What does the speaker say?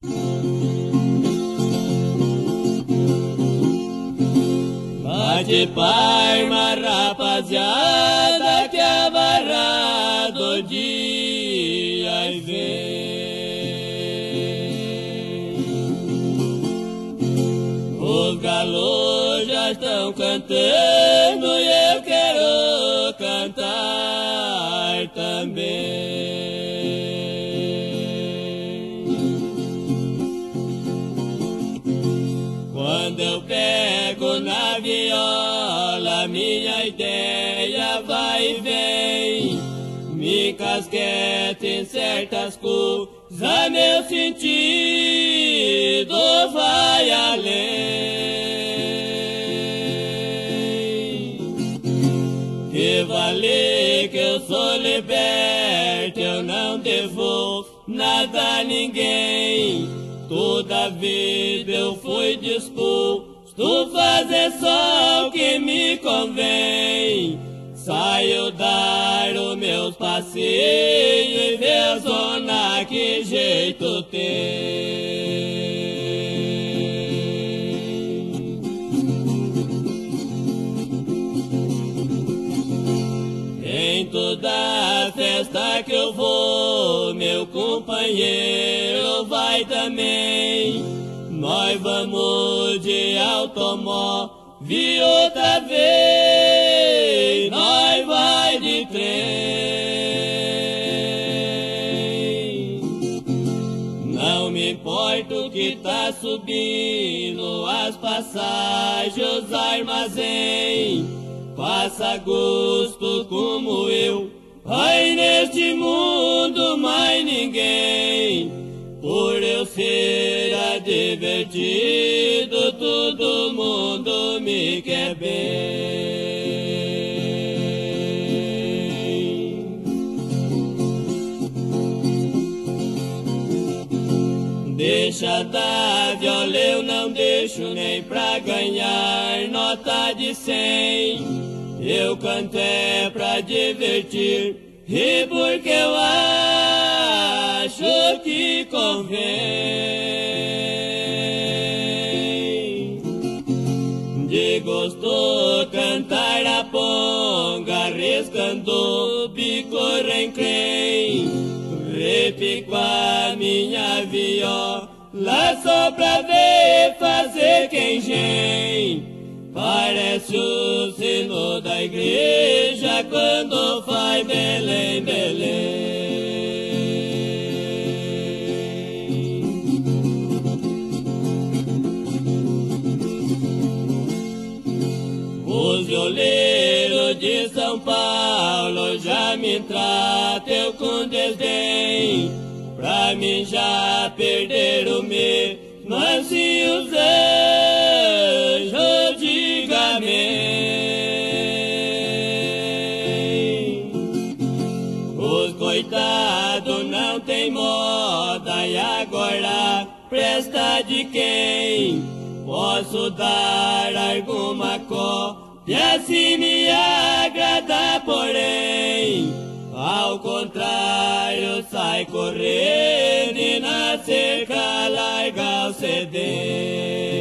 Bate palma, rapaziada, que a barra do dia vem. Os galos já estão cantando e eu quero cantar também. Quando eu pego na viola, minha ideia vai e vem. Me encasqueta em certas coisas, meu sentido vai além. Que vale que eu sou liberto, eu não devo nada a ninguém. Toda vida eu fui disposto fazer só o que me convém. Saio dar os meus passeios e ver zona que jeito tem. Em toda festa que eu vou, meu companheiro vai também. Nós vamos de automóvel outra vez, nós vai de trem. Não me importo que tá subindo as passagens, os armazém. Faça gosto como eu, ai neste mundo mais ninguém. Por eu ser advertido, todo mundo me quer bem. Deixa da viola, eu não deixo nem pra ganhar nota de 100. Eu canto é pra divertir e porque eu acho que convém. De gosto cantar a ponga, arriscando bico rencrem. Repico a minha viola só pra ver fazer quem gen. Parece o sino da igreja quando faz Belém, Belém. Os violeiros de São Paulo já me tratam com desdém. Pra mim já perderam mesmo assim os anjos de Gamém. Os coitados não tem moda e agora presta de quem? Posso dar alguma cópia se me agrada, porém ao contrário sai correndo e na cerca larga o CD.